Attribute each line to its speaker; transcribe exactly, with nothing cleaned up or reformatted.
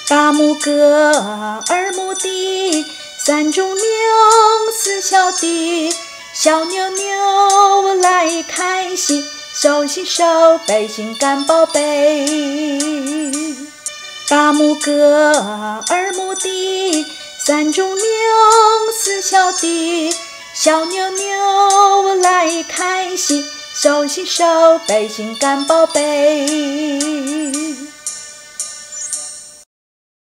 Speaker 1: 大拇哥，二拇弟，三中牛，四小弟，小牛牛来看戏，手心手背心肝宝贝。大拇哥，二拇弟，三中牛，四小弟，小牛牛来看戏，手心手背心肝宝贝。